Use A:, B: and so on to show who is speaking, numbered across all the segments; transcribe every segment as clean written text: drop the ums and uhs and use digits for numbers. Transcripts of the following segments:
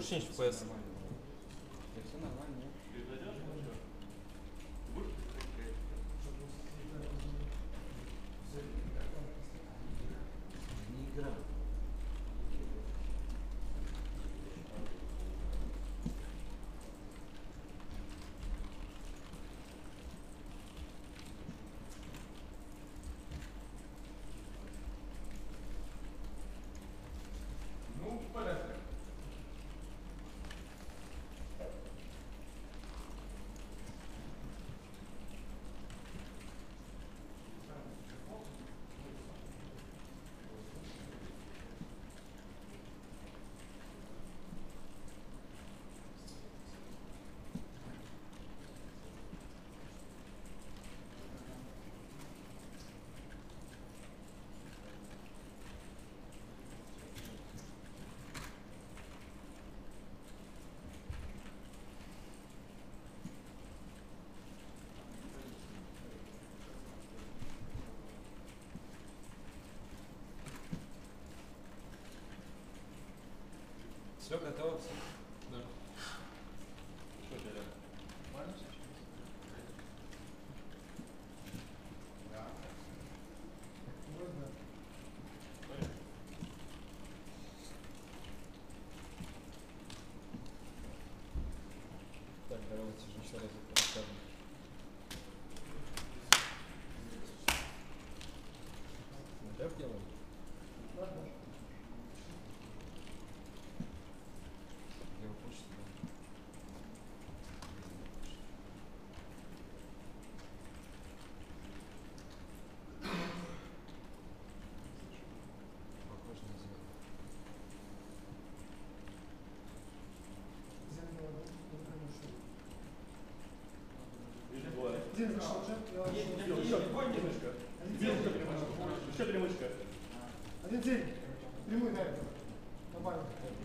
A: будешь чинить FPS?
B: Все нормально, нет? Не игра.
C: Ну, порядок.
A: Все, готово? Все?
C: Да.
A: Что делать?
C: Нормально сейчас? Да. Вот, да.
A: Так, давайте же еще раз это расскажем. Мы так делаем?
C: Да, да.
A: Я его почту, да? Похоже на зелень.
C: День зашел уже?
D: Еще перемычка.
C: Один день. Прямой, да. Нормально.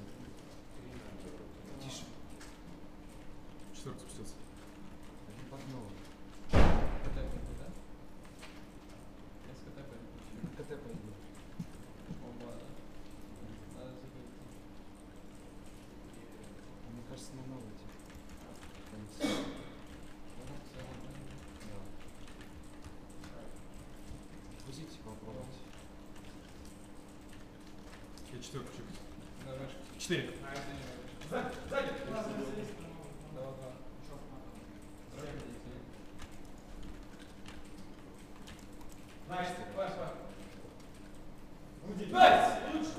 A: Тише.
D: Четверка спустился.
A: Один под новым.
B: КТ пойду, да? Я с КТ пойду.
A: КТ пойду.
B: Оба, да? Надо забыть.
A: Мне кажется, на новый идти. Да. Пустите попробовать.
D: Я четверку чекаю.
B: Давай.
D: 4.
C: Сзади.
B: Давай, два.
C: Настя, Паша. Лучше.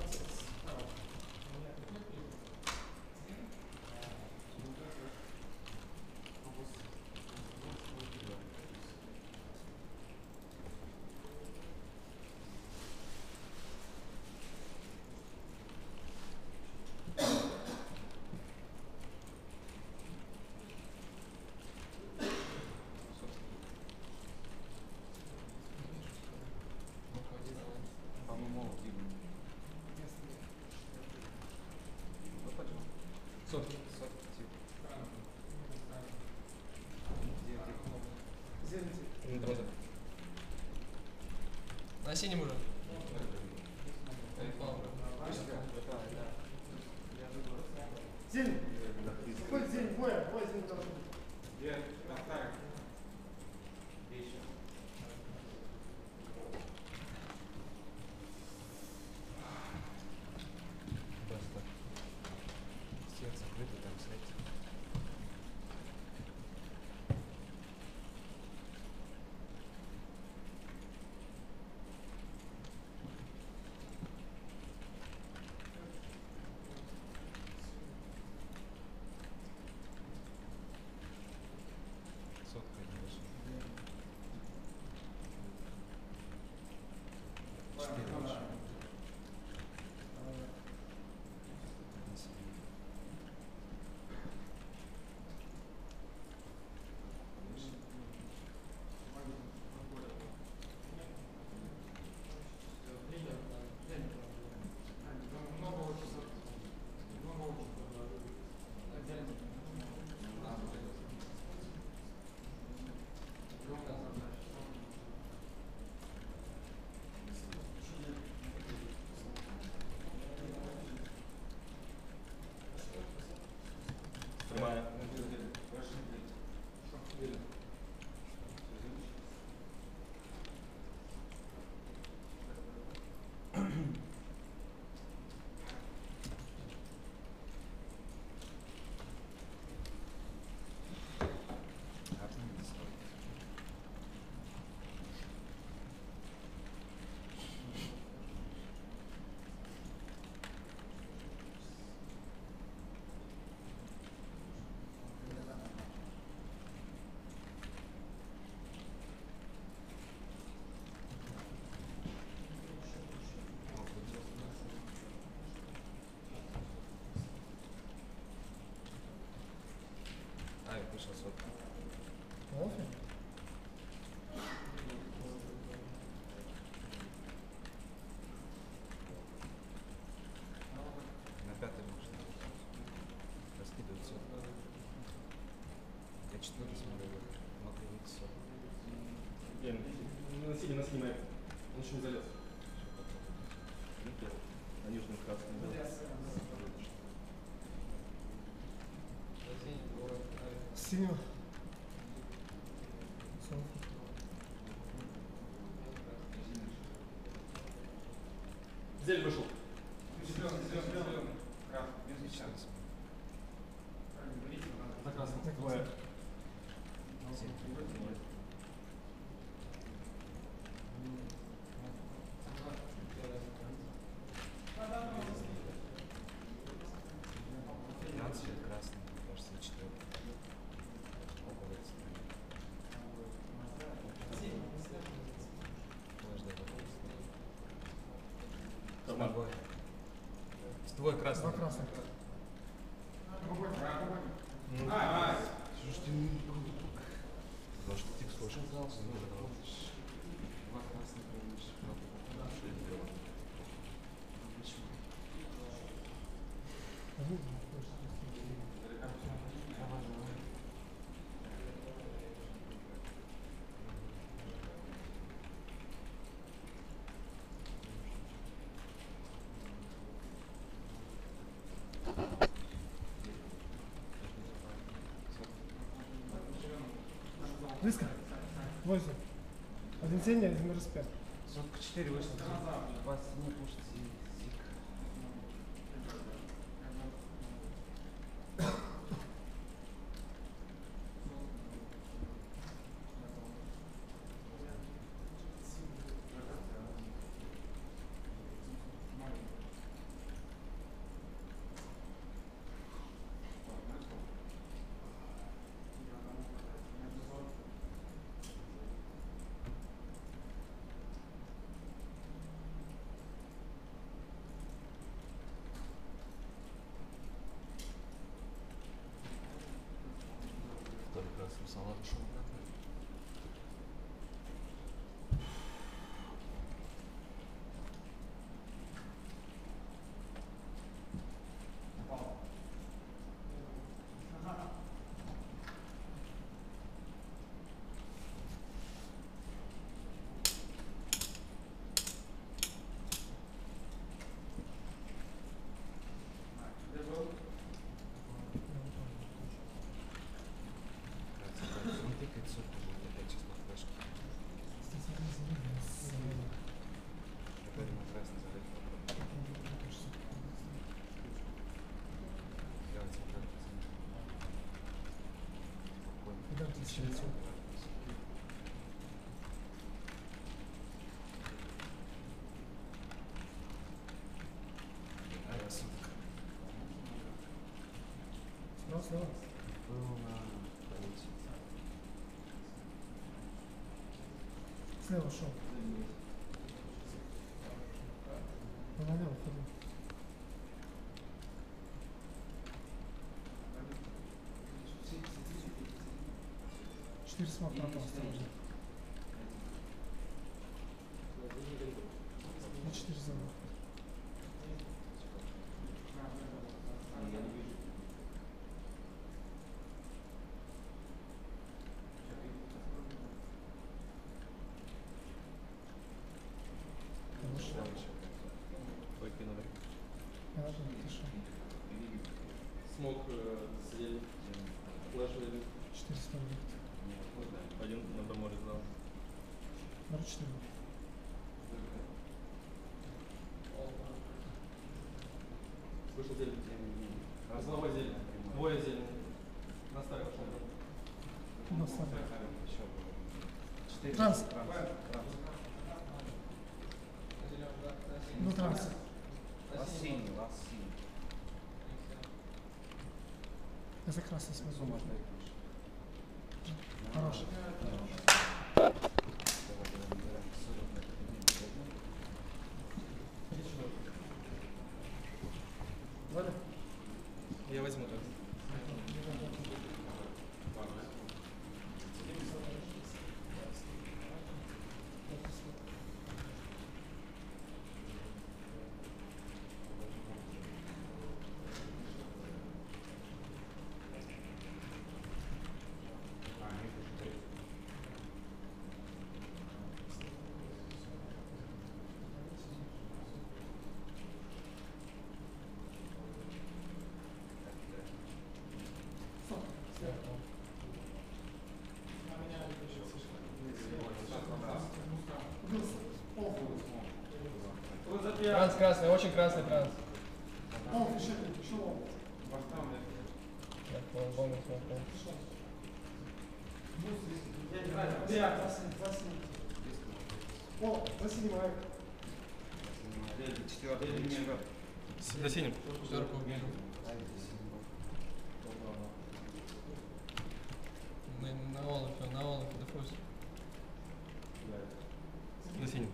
A: По-моему,
B: Сотки.
A: сотки типа. Где
C: Зеленый.
B: На синем уже. Реклама.
C: Зелень. Какой зелень? Двое зелень должны быть.
A: Где? Так. Вещи. Просто сердце закрыто, там сердце.
D: Снимаю.
A: А, я вышел сотку.
C: Кофе?
A: На пятый может. Раскидывают сотку. Я 4 смотрю. Могу выйти сотку.
D: Блин, не носи Майк. Он еще не залез. На нижнем красном.
C: Синего.
D: Зель вышел.
A: Сейчас.
D: За красным. Твоя.
A: Красный, кажется, 4. Около этой стороны. Подожди, с тобой. С тобой красный.
C: Два красных.
A: Потому что ты слушал, два красных помнишь.
C: Близко. 8. Один синий, один распят.
A: Сотка 4 вышла. Вас не пушит зик. Только раз салат ушел обратно. Он тыкает сотку, будет опять сейчас на флешке. Опять на красный залет. Делайте как спокойно.
C: Куда ты сейчас?
A: А я сутка.
C: Слева.
A: Был на полете.
C: Слева шел. Налево ходи. Четыре смог пропал, осторожно. На 4 зона.
D: Выкинули.
C: Ладно, ты что?
D: Смог зелень. Флэш один.
E: 400 рублей.
D: Один на доморе сдал.
E: На 4.
D: Вышел зелень. Разловой зелень. Двое зелень. Наставил шагом.
E: На слабо.
A: Четыре.
E: Транс.
A: Транс.
E: Ну транс.
A: Лассини.
E: Я за красный смотрю.
A: Сумма стоит.
E: Хороший. Валя?
D: Я возьму так.
B: Транс красный, очень красный транс.
E: О, еще лом.
B: Я по-моему смотрю.
E: О, заснимай.
A: Четвертый.
D: За синим.
B: Четверку вижу. На Олафе, дефуз.
D: За синим.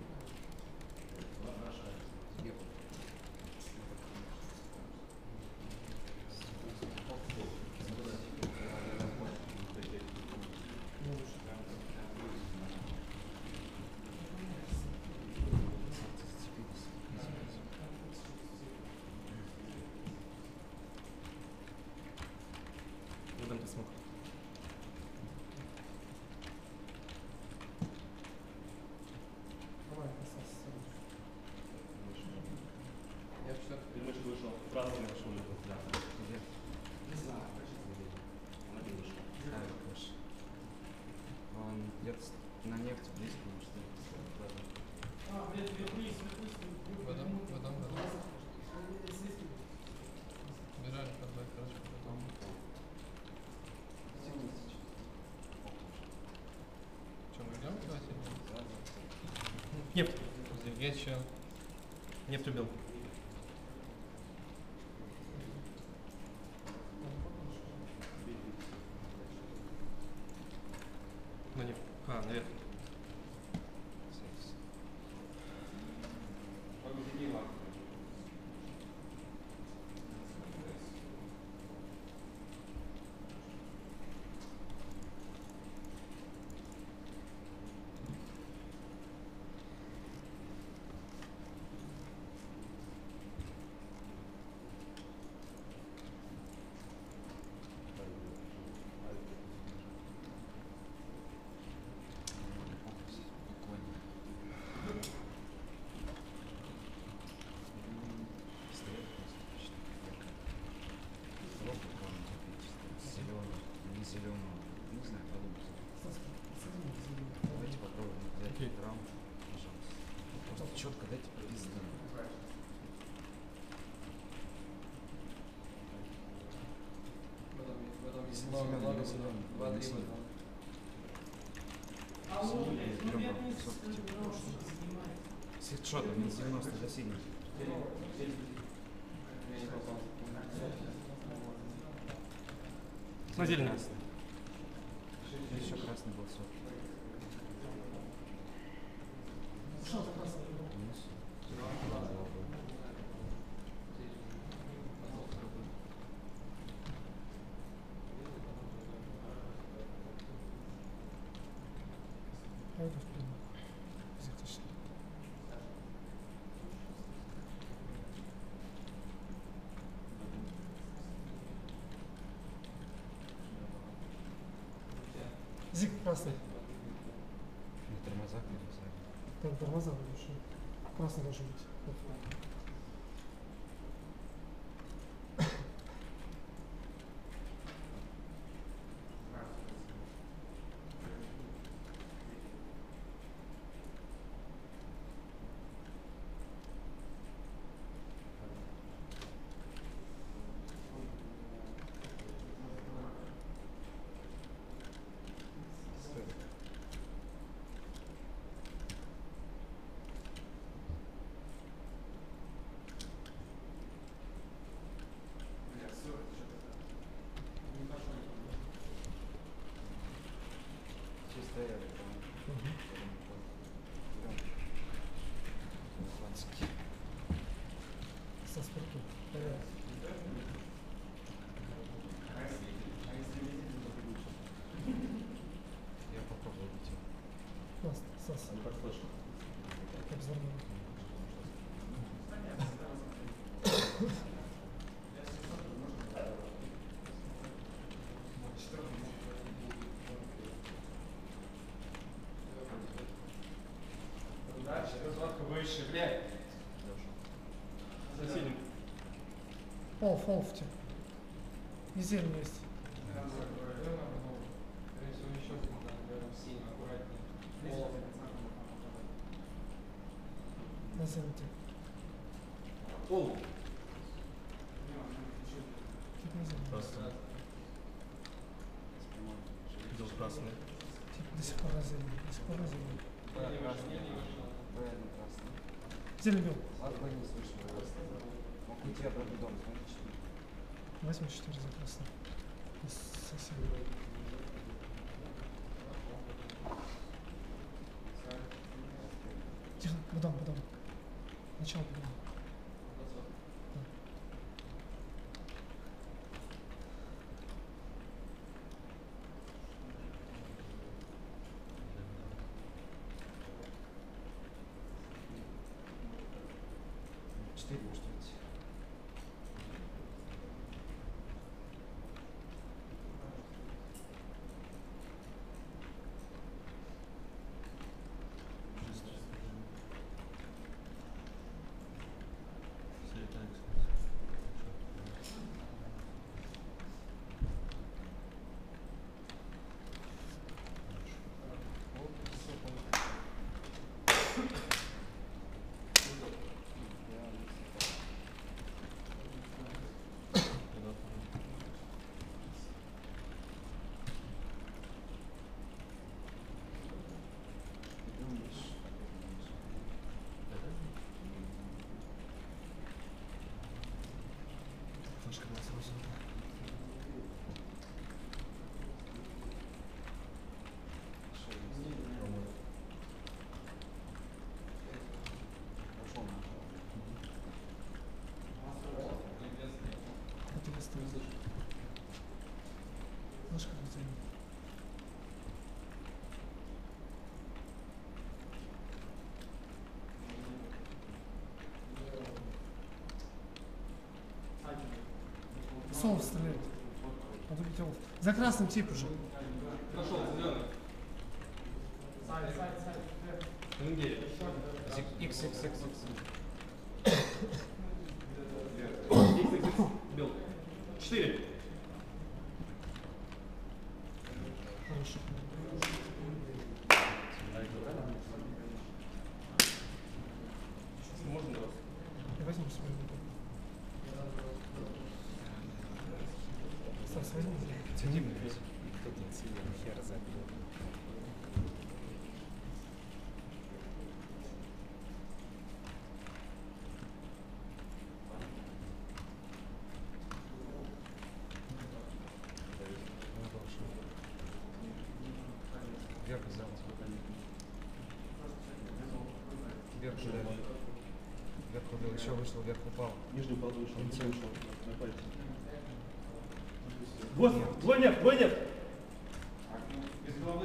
D: Дам ты смог.
E: Давай, касайся.
B: Я в четверку.
D: Перемычка вышел. Красный вышел.
A: Он где-то на нефть близко, может быть.
B: Вода. Бежали под бэк, короче, потом. Что, мы идем туда сегодня?
D: Нефть.
B: Есть еще.
D: Нефть убил. На нефть. Наверх.
A: Четко дайте пизды. Свитшот, минус 90 за синий.
D: На зелень.
A: Еще красный был сок.
E: Что за красный? Пойду в прямую. Затишно. Зиг красный.
A: На тормозах или сзади?
E: Там тормоза будешь. Красный должен быть. Вот. Олф, олфте. И зелень есть. На зеленте.
D: Ол.
E: Тип на зелень.
D: Красный. Видел красный.
E: Тип до сих пор на зелень. До сих пор на зелень.
A: Б красный. Б один красный.
E: Зелень бил.
A: А Б не слышно красный. Мог уйти обратный дом, смотрите.
E: 8-4 за красный. Совсем. Тихо, потом. Начало потом.
A: Четыре может быть.
E: Флешка была сразу. Это я стою. Флешка была. Солнце стреляет. Надо убить олф. За красным тип уже.
B: Прошел, зеленый. НГ.
A: X.
D: Бил. 4.
E: Хорошо.
D: Можно раз?
E: Я возьму свой. Стас, возьми.
A: Тяни, блядь. Кто тут сильно хер забил. Вверх взял. Вверх взял. Вверх убил, еще вышел, вверх упал.
D: Нижний упал, вышел.
A: Ничего.
D: Вышел. На пальце. Двое нет.
B: Без головы.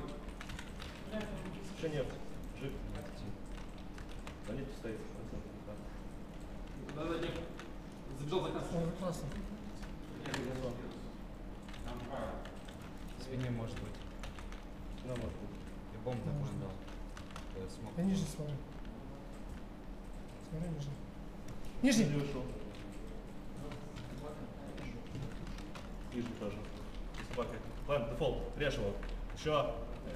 D: Еще нет. Жив. Да нет, стоит.
B: Да, нет. Забежал за красный.
E: Он красный.
A: В спине может быть.
D: На, может быть.
A: И бомб
E: Да,
A: такой
E: может
A: дал. Смог.
E: Я нижний смотрю. Смотри, нижний. Нижний!
D: Вышел. Нижний тоже. Собака. Ладно, дефолт. Режь его. Еще.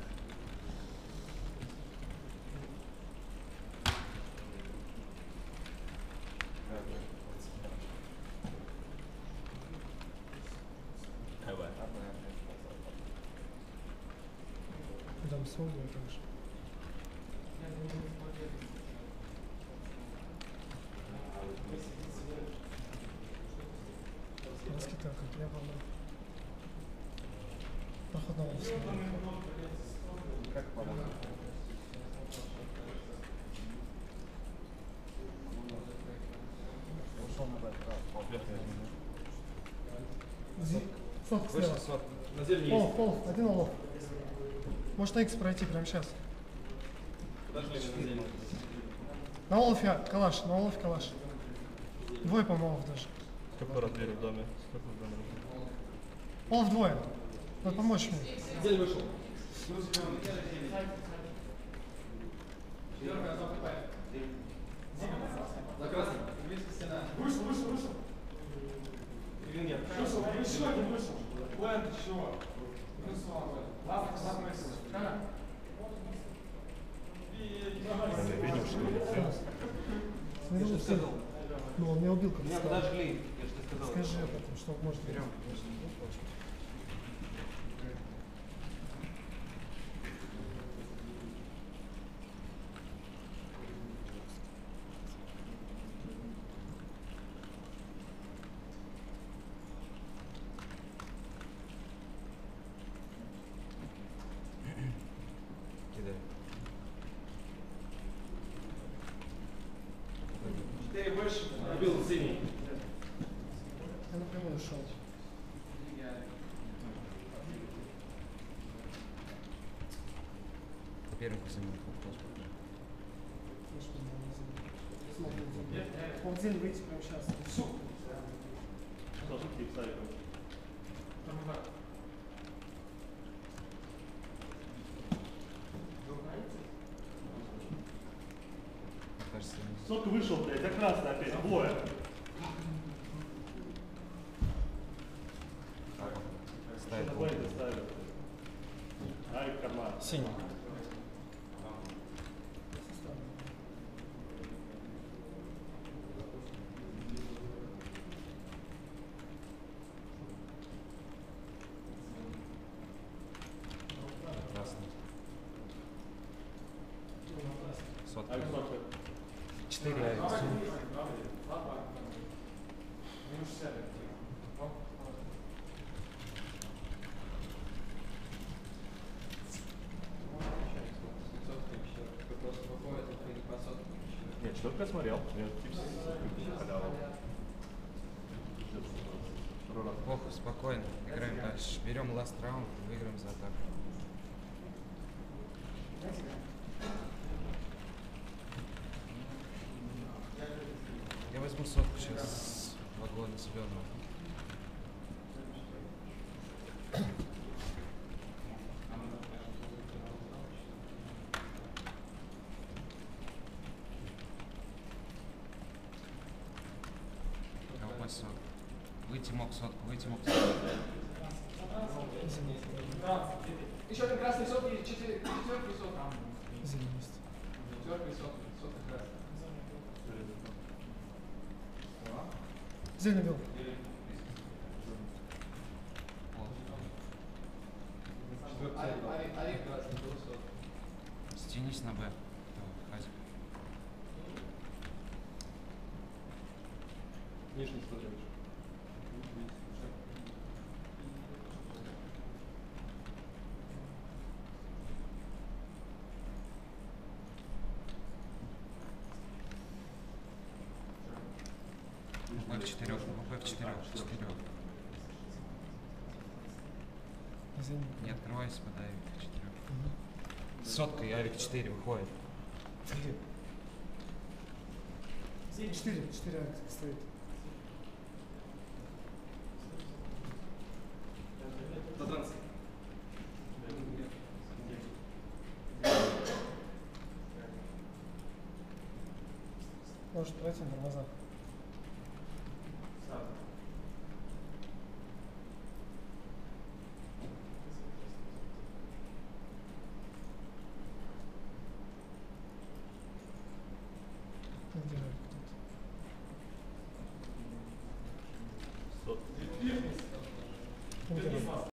D: Давай.
E: Дам свой, конечно. Раскидал, как я помню. Проходного все.
A: Как помог? Ушел на бэк.
E: Сотка
A: Вышел
E: слева.
A: сотка.
B: На зелени есть.
E: Олф, один олф. Может на X пройти прямо сейчас.
B: Подожди меня на зелени.
E: На олфе калаш, на олфе калаш. Двое, по-моему, олф даже.
D: Сколько раз дверь в доме? Сколько в доме?
E: Олф двое. Надо помочь мне.
B: Зелень вышел. За красным.
C: Вышел. Вышел, вышел, не вышел. План чего? Ладно, ладно,
D: Видел, что ли?
E: Я же сказал. Ну, он меня убил, как
A: Меня
E: сказал.
A: подожгли, я же тебе сказал.
E: Скажи об этом, что может
A: Берем. Кидай.
C: 4 выше.
D: Убил синий.
E: Я напрямую шел.
A: Первый кусок.
E: Он день выйти прямо сейчас. Все.
D: Тоже тип Сариков.
A: Кажется,
D: Сок вышел, блядь, за красный опять. Двое.
A: ставит
D: Что
A: пол.
D: такое это ставят? Арик карман.
E: Синий.
A: Красный. Сотка.
D: Арик сотка.
A: 4 авикс.
D: Нет, четверка смотрел. Я тип халяву.
A: Плохо, спокойно. Играем дальше. Берем ласт раунд, выиграем за атаку. Я возьму сотку сейчас с вагона зеленого. Колбас сотку. Выйти мог сотку, выйти мог сотку.
B: Еще один красный сотки, четверки сотка.
E: Зелень есть.
B: Четверка и сотка. Сотка красная.
E: Зелень бил.
B: Арик красный был сотка.
A: Стянись на Б. Хазик.
D: Нижний смотрел.
A: Б в 4, Б в 4.
E: Зелень.
A: Не открывайся, подай в 4. Сотка и авик 4 выходит.
E: 4 стоит. Может пройти на глазах.
D: Сотка.
E: Интересно.